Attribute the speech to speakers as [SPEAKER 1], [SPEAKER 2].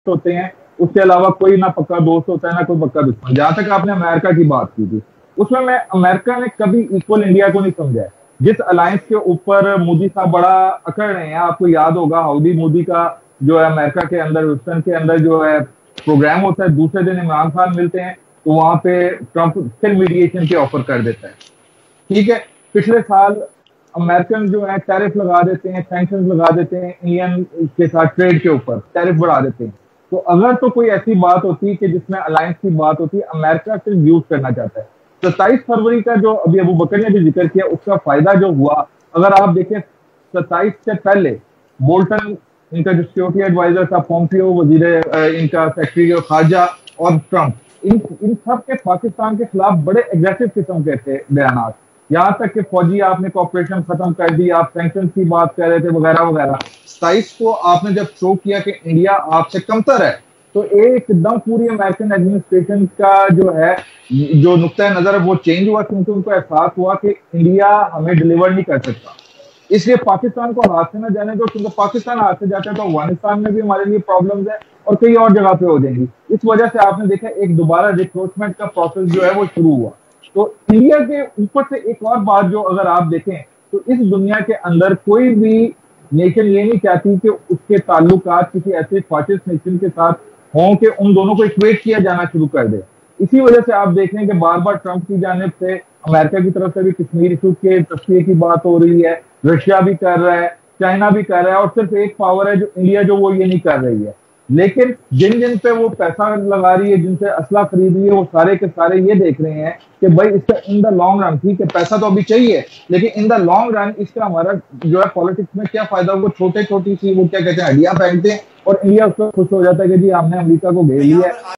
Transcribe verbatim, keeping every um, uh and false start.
[SPEAKER 1] होते हैं, उसके अलावा कोई ना पक्का दोस्त होता है ना कोई पक्का दुश्मन। जहां तक आपने अमेरिका की बात की थी, उसमें मैं अमेरिका ने कभी इक्वल इंडिया को नहीं समझा है। जिस अलायंस के ऊपर मोदी साहब बड़ा अकड़ रहे हैं, आपको याद होगा हाउडी मोदी का जो है अमेरिका के अंदर ह्यूस्टन के अंदर जो है प्रोग्राम होता है, दूसरे दिन इमरान खान मिलते हैं तो वहां पे ट्रंप फिर मीडिएशन के ऑफर कर देता है। ठीक है, पिछले साल अमेरिकन जो है टैरिफ लगा देते हैं, सैंक्शन लगा देते हैं इंडियन के साथ ट्रेड के ऊपर, टैरिफ बढ़ा देते हैं। तो अगर तो कोई ऐसी बात होती है कि जिसमें अलायंस की बात होती है, अमेरिका सिर्फ यूज करना चाहता है। सत्ताईस फरवरी का जो अभी अबू बकर ने भी जिक्र किया, उसका फायदा जो हुआ, अगर आप देखें सत्ताईस से पहले बोल्टन इनका जो सिक्योरिटी एडवाइजर था, पोम्पियो वजीर इनका सेक्रेटरी खारजा और ट्रंप, इन इन सब के पाकिस्तान के खिलाफ बड़े एग्रेसिव किस्म के थे बयान। यहाँ तक कि फौजी आपने कॉपरेशन खत्म कर दी, आप सैंक्शन की बात कर रहे थे वगैरह वगैरह। सताइस को आपने जब शो किया कि इंडिया आपसे कमतर है, तो एकदम पूरी अमेरिकन एडमिनिस्ट्रेशन का जो है जो नुक्ता नजर है वो चेंज हुआ, क्योंकि उनको एहसास हुआ कि इंडिया हमें डिलीवर नहीं कर सकता। इसलिए पाकिस्तान को हाथ से न जाने दो, क्योंकि पाकिस्तान हाथ से जाता है तो अफगानिस्तान में भी हमारे लिए प्रॉब्लम्स है और कई और जगह पे हो जाएंगी। इस वजह से आपने देखा एक दोबारा रिक्रूटमेंट का प्रोसेस जो है वो शुरू हुआ। तो इंडिया के ऊपर से एक और बात जो अगर आप देखें तो इस दुनिया के अंदर कोई भी नेशन ये नहीं चाहती कि उसके ताल्लुकात किसी ऐसे फासिस्ट नेशन के साथ हों कि उन दोनों को इक्वेट किया जाना शुरू कर दे। इसी वजह से आप देख रहे हैं कि बार बार ट्रंप की जानिब से अमेरिका की तरफ से भी कश्मीर इशू के तस्वीर की बात हो रही है, रशिया भी कर रहा है, चाइना भी कर रहा है, और सिर्फ एक पावर है जो इंडिया जो वो ये नहीं कर रही है। लेकिन जिन जिन पे वो पैसा लगा रही है, जिनसे असला खरीद रही है, वो सारे के सारे ये देख रहे हैं कि भाई इसका इन द लॉन्ग रन, ठीक है पैसा तो अभी चाहिए लेकिन इन द लॉन्ग रन इसका हमारा जो है पॉलिटिक्स में क्या फायदा। वो छोटे छोटी सी वो क्या कहते हैं हड्डियां पहनते हैं और इंडिया उसको खुश हो जाता है कि जी हमने अमेरिका को घेर लिया है।